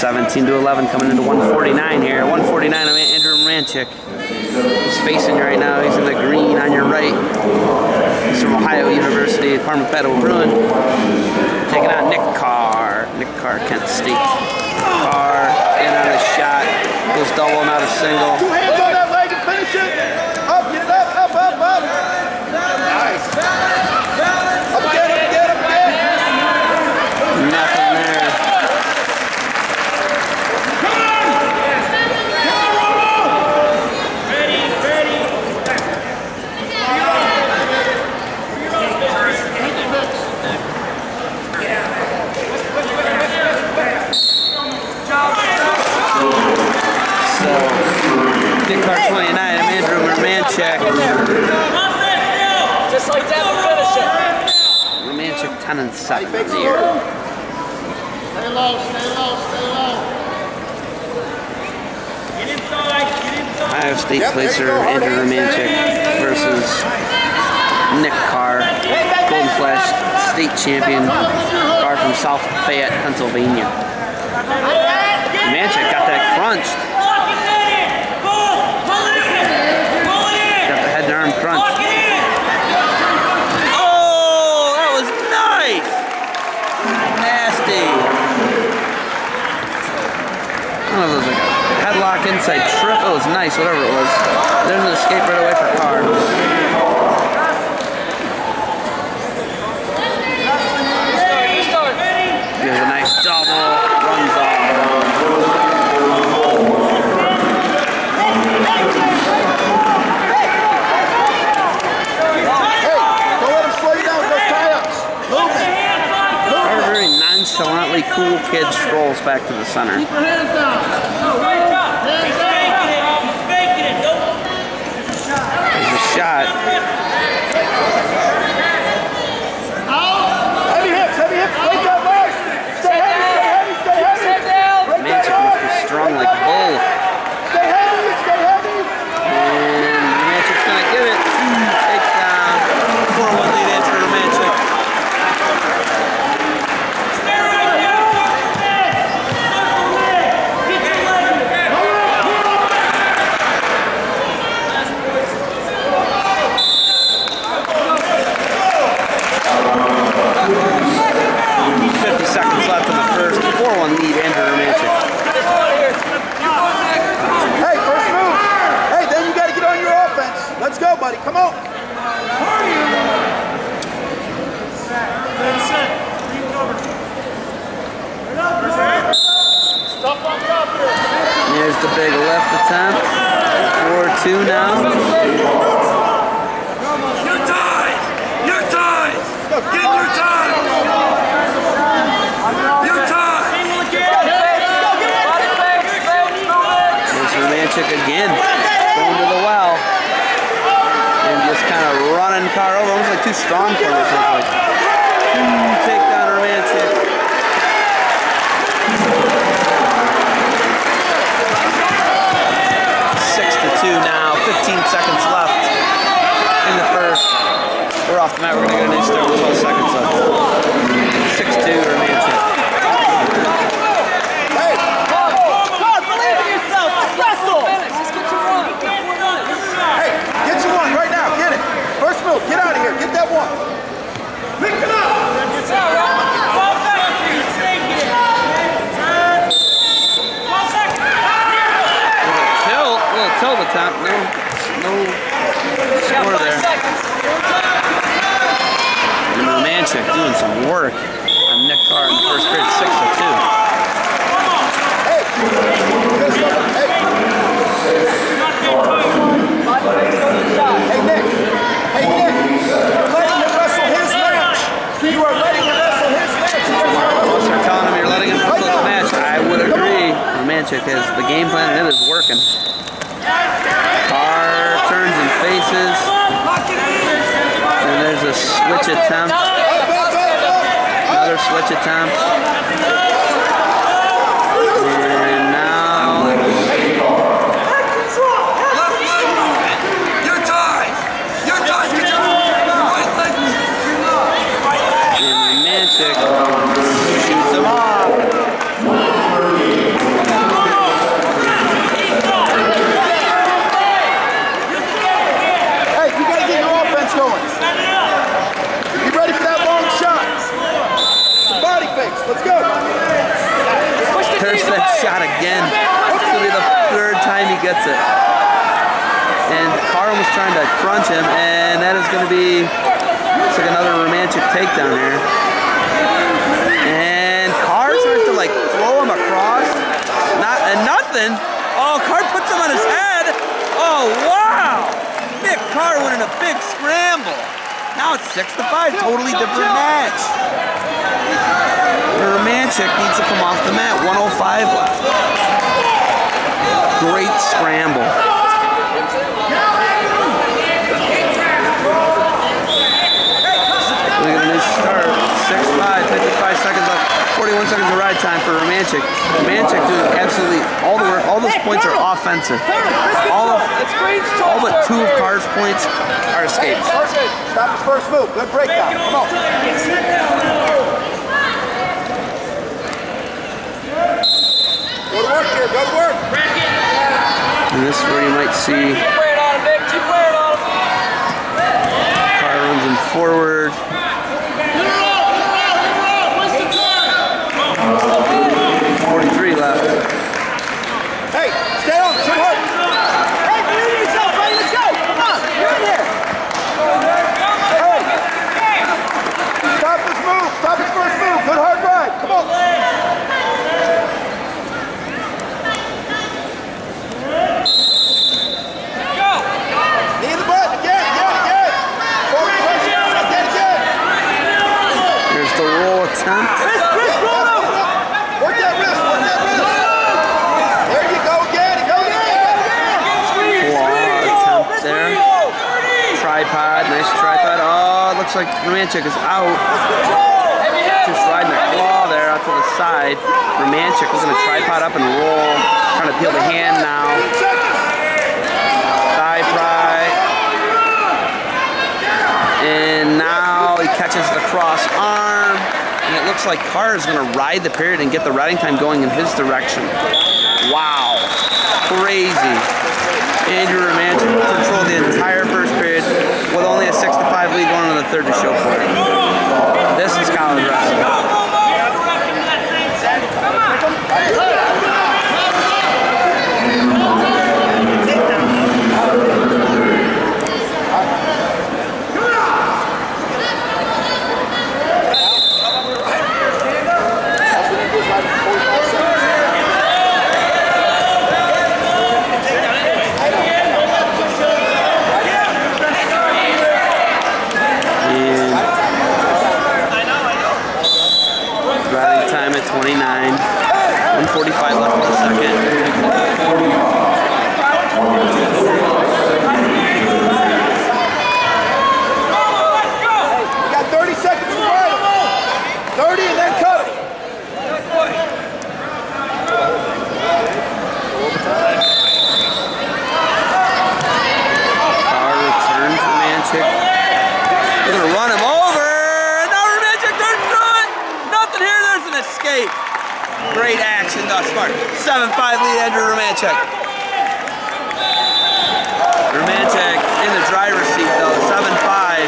17-11 coming into 149 here. 149 of Andrew Romanchik. He's facing you right now. He's in the green on your right. He's from Ohio University, Parma-Padua Bruin. Taking on Nick Carr. Nick Carr, Kent State. Carr in on a shot. Goes double, not a single. 2 hands on that leg and finish it. Up, get it up, up, up, up. Nice. Up again, up again, up again. Nothing there. Nick Carr 29, I'm Andrew Romanchik. Just like that, we'll finish it. Romanchik 10-7 in the year. Stay low, stay low, stay low. Get inside, get inside. Ohio State placer Andrew Romanchik versus Nick Carr, Golden Flash state champion. Carr from South Fayette, Pennsylvania. Romanchik got that crunched. Crunch. Oh, that was nice! Nasty. I don't know if it was like a headlock inside trip. It was nice, whatever it was. There's an escape right away for Carr. There's a nice double. Runs off. Nonchalantly cool kid strolls back to the center. Keep your hands down. He's faking it. There's a shot. Heavy hips, wake up, Mark. Stay heavy, stay heavy, stay heavy. Romanchik must be strong like a bull. Stay heavy, stay heavy. And Romanchik's gonna give it. Takedown. 4-1 lead Andrew Romanchik. Hey, first move. Hey, then you got to get on your offense. Let's go, buddy. Come on. Here's the big left attempt. 4-2 now. Your time! Your time! Get your time! Your time! There's Romanchik again. Going to the well. And just kind of running Carr over. Almost like too strong for him. Like, take down Romanchik. Now, 15 seconds left in the first. We're off the mat. We're going to get an inch there with 12 seconds left. 6-2 Romanchik. Hey, God, believe in yourself. Let's wrestle. Just get your one. hey, get you one right now. Get it. First move. Get out of here. Get that one. Pick it up. It's all right. 12 seconds. You're taking it. 12 seconds. Tilt attempt, no score there. And Romanchik doing some work on Nick Carr in the first period, 6-2. Hey, Nick. Hey, Nick. You're letting him wrestle his match. You are letting him wrestle his match. They're telling him you're letting him wrestle his match. I would agree. Romanchik has the game plan and it is working. Carr turns and faces. And there's a switch attempt. Another switch attempt. And now... Your time! Your time! Get your right leg! And Romanchik shoots him off. shot again. This will be the third time he gets it. And Carl was trying to crunch him, and that is going to be, looks like another romantic takedown here. And Carr tries to like throw him across. Nothing. Oh, Carr puts him on his head. Oh, wow. Nick Carr winning a big scramble. Now it's 6-5, totally different match. Romanchik needs to come off the mat, 105 left. Great scramble. Look at a new start, 6-5, 55 seconds left, 41 seconds of ride time for Romanchik. Romanchik doing absolutely all the work, all those points are offensive. All but 2 of Carr's points are escapes. Stop his first move, good breakdown, come on. Good work here, good work. And this is where you might see Carr runs him forward. 43 left. Hey, stay on, shoot hard. Hey, believe in yourself, buddy. Let's go. Come on, you're in here. Hey, stop this move, stop his first move. Good hard ride, come on. Knee in the butt, again. Forward press, again. Here's the roll attempt. Work that wrist. There you go again. Claw attempt there. Tripod, nice tripod. Oh, it looks like Romanchik is out. Just riding the claw there out to the side. Romanchik was going to tripod up and roll. Trying to peel the hand now. Thigh pry. And now he catches the cross arm. And it looks like Carr is going to ride the period and get the riding time going in his direction. Wow. Crazy. Andrew Romanchik controlled the entire first period with only a 6-5 lead going into the third to show for it. This is college wrestling. Riding time at 29. 1:45 left in the second. You got 30 seconds to ride. 30 and then cut it. Carr returns Romanchik. They're going to run him over. And now Romanchik turns through it. Nothing here. There's an escape. Great action thus far. 7-5 lead Andrew Romanchik. Romanchik in the driver's seat though. 7-5.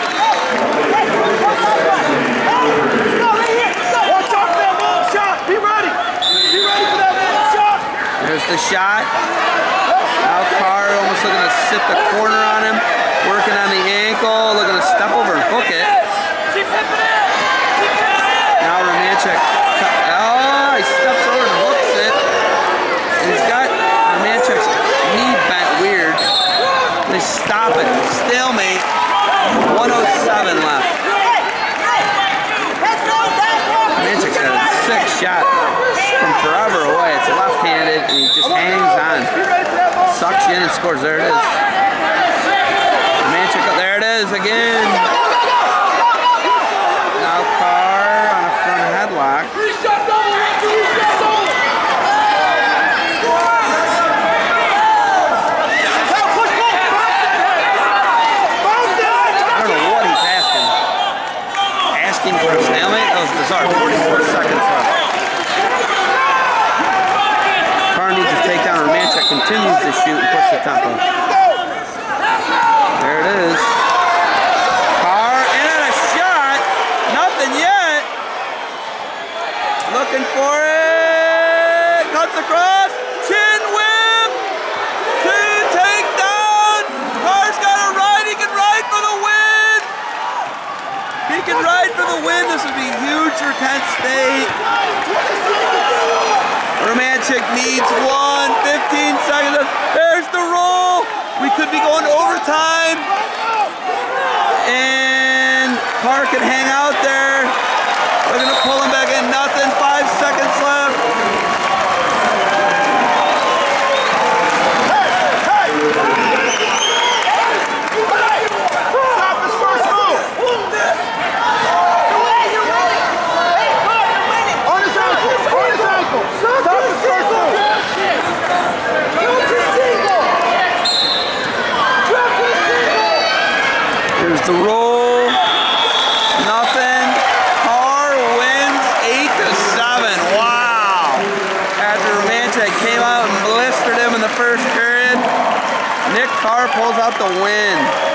Watch out for that long shot. Be ready. Be ready for that long shot. There's the shot. Now Carr almost looking to sit the corner on him. Working on the ankle. Looking to step over and hook it. Now Romanchik. Oh, he steps over and hooks it. And he's got Romanchik's knee bent weird. They stop it. Stalemate. 1:07 left. Romanchik's got a sick shot from forever away. It's left-handed, and he just hangs on. Sucks you in and scores. There it is. Romanchik, there it is again. Now Carr on a front headlock. I don't know what he's asking. Asking for a stalemate? That was bizarre. 44 seconds left. Carr needs to take down Romanchik, continues to shoot and push the tempo. There it is. Carr in on a shot. Nothing yet. Looking for it. cuts across, chin whip, 2 takedown. Carr's got a ride, he can ride for the win. He can ride for the win. This would be huge for Kent State. Romanchik needs 15 seconds left. There's the roll. We could be going to overtime. And Carr can hang out there. They're gonna pull him back in, nothing, 5 seconds left. Stop his first move. On his ankle, on his ankle. Stop his first move. Here's the roll. Nothing. Carr wins 8-7. Wow. After Romanchik came out and blistered him in the first period, Nick Carr pulls out the win.